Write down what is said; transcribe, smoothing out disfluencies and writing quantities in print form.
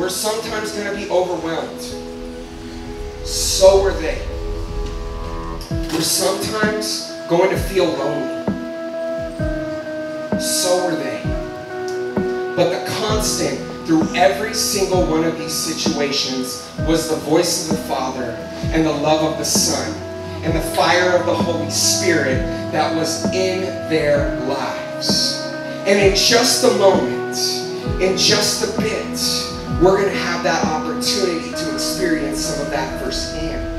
We're sometimes going to be overwhelmed. So were they. We're sometimes going to feel lonely. So were they. But the constant through every single one of these situations was the voice of the Father and the love of the Son and the fire of the Holy Spirit that was in their lives. And in just a moment, in just a bit, we're going to have that opportunity to experience some of that firsthand.